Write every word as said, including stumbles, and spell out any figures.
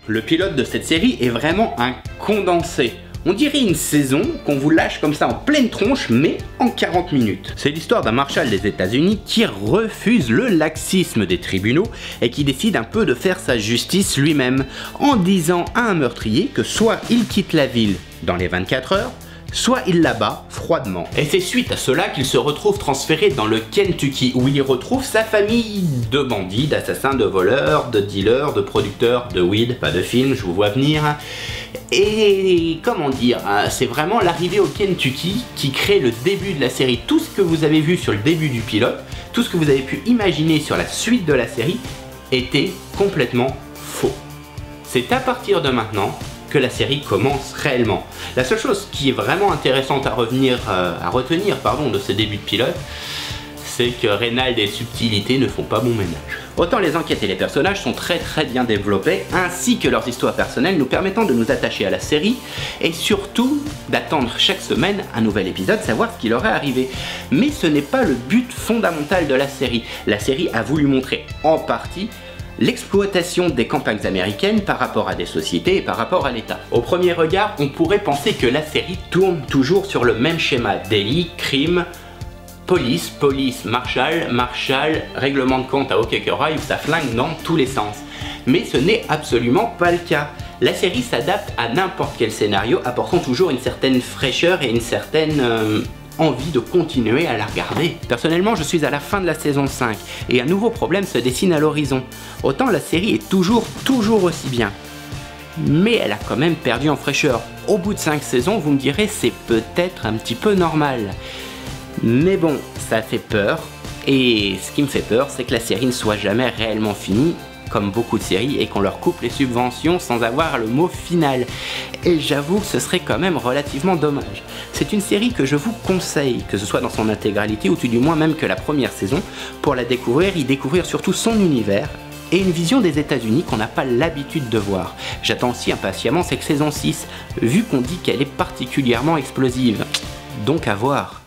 Le pilote de cette série est vraiment un condensé. On dirait une saison qu'on vous lâche comme ça en pleine tronche, mais en quarante minutes. C'est l'histoire d'un marshal des États-Unis qui refuse le laxisme des tribunaux et qui décide un peu de faire sa justice lui-même, en disant à un meurtrier que soit il quitte la ville dans les vingt-quatre heures, soit il l'abat froidement. Et c'est suite à cela qu'il se retrouve transféré dans le Kentucky, où il retrouve sa famille de bandits, d'assassins, de voleurs, de dealers, de producteurs, de weed, pas de film, je vous vois venir. Et comment dire, c'est vraiment l'arrivée au Kentucky qui crée le début de la série. Tout ce que vous avez vu sur le début du pilote, tout ce que vous avez pu imaginer sur la suite de la série, était complètement faux. C'est à partir de maintenant que la série commence réellement. La seule chose qui est vraiment intéressante à, revenir, euh, à retenir pardon, de ce début de pilote, c'est que Reynald et Subtilité ne font pas bon ménage. Autant les enquêtes et les personnages sont très très bien développés, ainsi que leurs histoires personnelles nous permettant de nous attacher à la série, et surtout d'attendre chaque semaine un nouvel épisode, savoir ce qui leur est arrivé. Mais ce n'est pas le but fondamental de la série. La série a voulu montrer en partie l'exploitation des campagnes américaines par rapport à des sociétés et par rapport à l'État. Au premier regard, on pourrait penser que la série tourne toujours sur le même schéma: délit, crime, police, police, marshal, marshal, règlement de compte à Hockey-Corail où ça flingue dans tous les sens. Mais ce n'est absolument pas le cas. La série s'adapte à n'importe quel scénario, apportant toujours une certaine fraîcheur et une certaine euh, envie de continuer à la regarder. Personnellement, je suis à la fin de la saison cinq et un nouveau problème se dessine à l'horizon. Autant la série est toujours, toujours aussi bien, mais elle a quand même perdu en fraîcheur. Au bout de cinq saisons, vous me direz, c'est peut-être un petit peu normal. Mais bon, ça fait peur, et ce qui me fait peur, c'est que la série ne soit jamais réellement finie, comme beaucoup de séries, et qu'on leur coupe les subventions sans avoir le mot final. Et j'avoue que ce serait quand même relativement dommage. C'est une série que je vous conseille, que ce soit dans son intégralité, ou tout du moins même que la première saison, pour la découvrir, y découvrir surtout son univers, et une vision des États-Unis qu'on n'a pas l'habitude de voir. J'attends aussi impatiemment cette saison six, vu qu'on dit qu'elle est particulièrement explosive. Donc à voir.